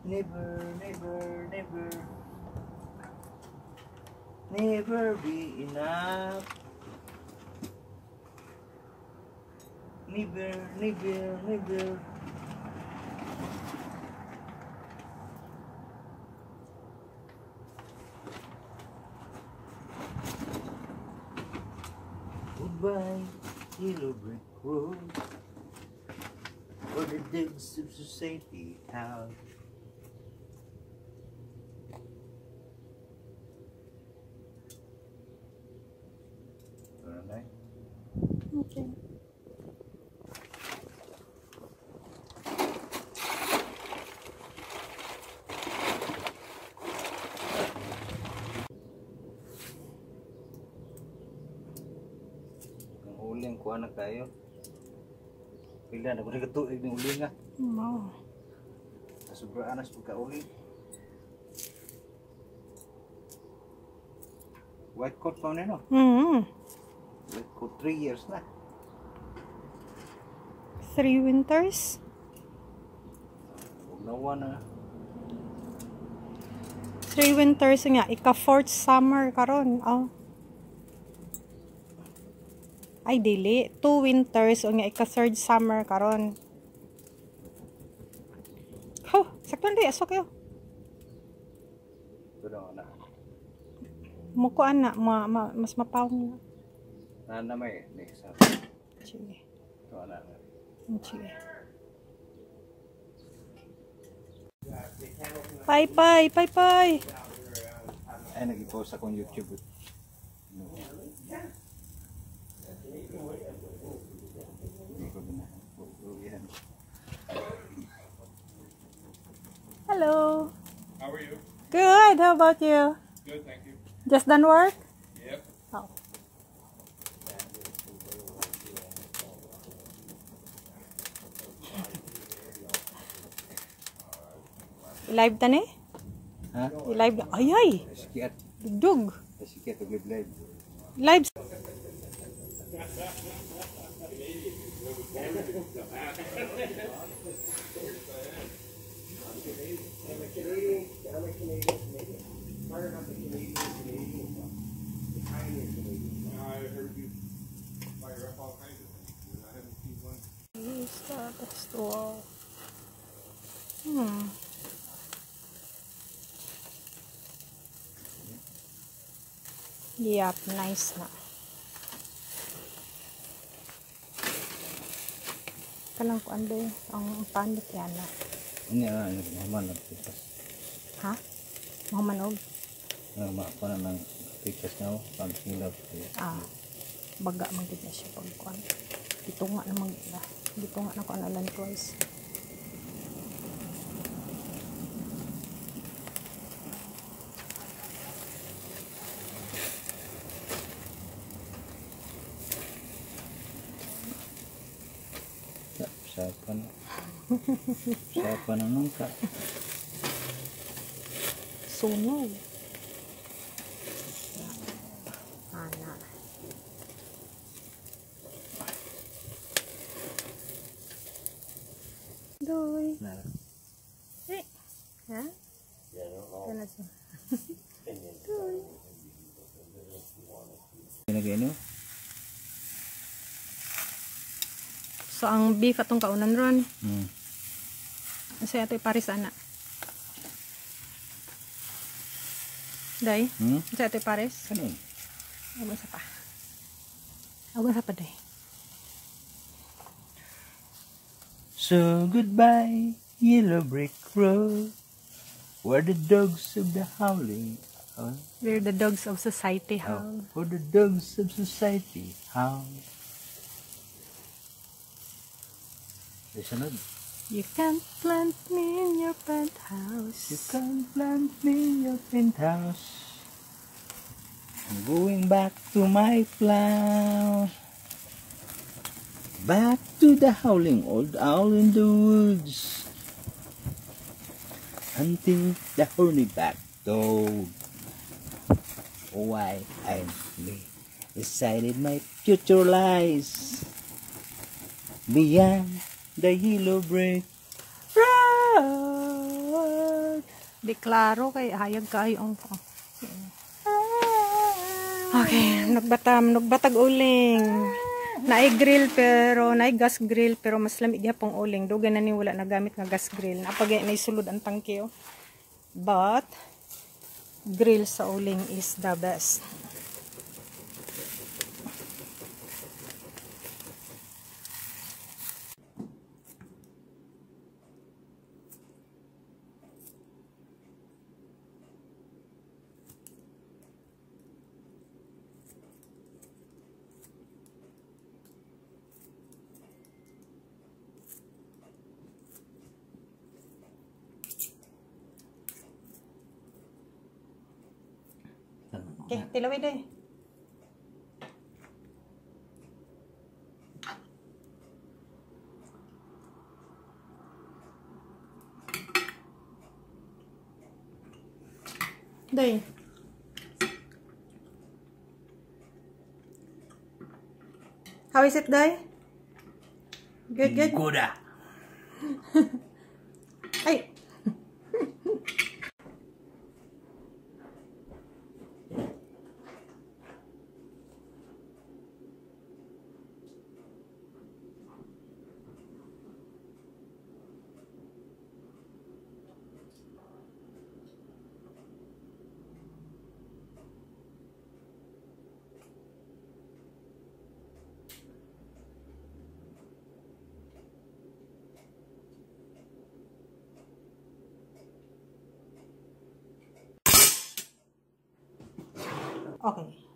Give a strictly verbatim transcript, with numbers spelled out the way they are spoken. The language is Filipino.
Never, never, never, never be enough. Never, never, never. Goodbye, yellow brick road, where the digs of society have. Okay. Ang uling kuha na kayo. Pila na ko na katuig ng uling nga. Wow. Sobraan na sa pagka-uling. White coat pa na no? Mm-hmm. White coat three years na. Three winters. Huwag na one na. Three winters nga. Ika-fourth summer karon. Oh. Ay, dili. Two winters o nga ika-third summer karon. Oh, saktan di. Asok kayo. Ito na na. Mukuan na. Ma, ma, mas mapawang na. Na na may next up. Sige. Ito na na. Sige. Bye, bye, bye, bye. Ay, nag-post akong YouTube. Hello. How are you? Good. How about you? Good, thank you. Just done work? Yep. Oh. Live tani? Ha? Live. Ay ay. Sikat. Dugdug. Sikat og live. Live. I heard you fire up all kinds of things. I haven't seen one. Is that the store? Hmm. Yep, nice na. Kanang kuan ba ang panit yan na. Ini ah, ini maman ng pikas. Ha? Mga manog? Ang mapa na ng pikas na ako. Pag hilap. Ah. Baga man gid na siya pag kuan. Dito nga naman na. Dito nga na kuan alan twice. Sapan. Sapan ang nungka. Sunog. Ana. Doy. Nara. Eh. Ha? Kana siya. Doy. Pinag-ino? So ang beef atong kaunan ron. Hmm. Kasi ato paris ana. Day? Hmm? Kasi ato paris. Kanin? Awa sa pa. Awa sa pa day. So goodbye, yellow brick road, where the dogs of the howling howl. We're the dogs of society Oh, howl. where the dogs of society howl. Lisunod. You can't plant me in your penthouse. You can't plant me in your penthouse. I'm going back to my plow. Back to the howling old owl in the woods. Hunting the horny-backed dog. Why I decided my future lies beyond the yellow brick road. Di klaro kay hayag kayo ang ko. Okay, nagbatam, nagbatag uling. Naay grill pero naay gas grill pero mas lamig gyapon uling. Dugan na ni wala nagamit nga gas grill. Napagay na sulod ang tangke oh. But grill sa uling is the best. Okay, tilawin deh. Day. How is it, Day? Good, good. Good. Ay. Okay.